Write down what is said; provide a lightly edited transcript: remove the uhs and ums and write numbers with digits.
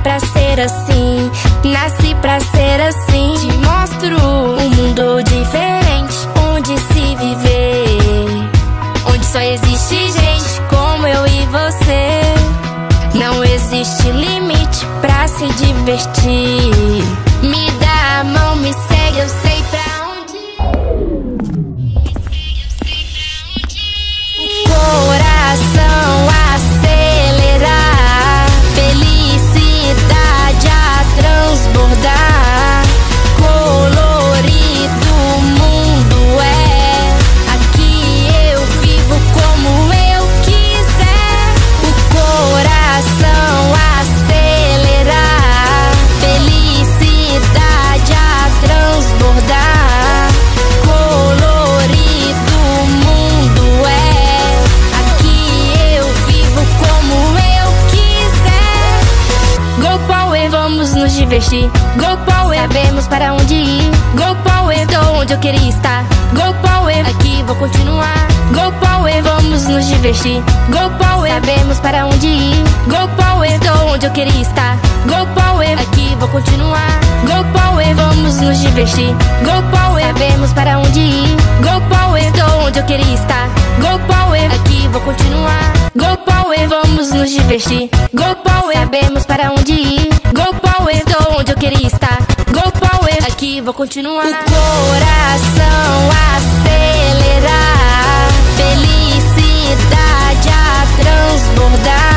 pra ser assim, nasci pra ser assim. Te mostro um mundo diferente, onde se viver, onde só existe gente como eu e você. Não existe limite pra se divertir. Me dá a mão, me segue, eu sei pra onde ir. Coração acelerar, felicidade a transbordar. Colorido o mundo é, aqui eu vivo como eu quiser. O coração acelerar, felicidade a transbordar. Colorido o mundo é, aqui eu vivo como eu quiser. Go Power, vamos nos divertir. Go Power, sabemos para onde ir. Go Power, estou onde eu queria estar. Go Power, aqui vou continuar. Go Power, vamos nos divertir. Go Power, sabemos para onde ir. Go Power, estou onde eu queria estar. Go Power, aqui vou continuar. Go Power, vamos nos divertir. Go Power, sabemos para onde ir. Go Power, estou onde eu queria estar. Go Power, aqui vou continuar. Go Power, vamos nos divertir. Go Power, sabemos para onde ir. Go Power, estou onde eu queria estar. Go Power, aqui vou continuar. O coração acelerar, felicidade a transbordar.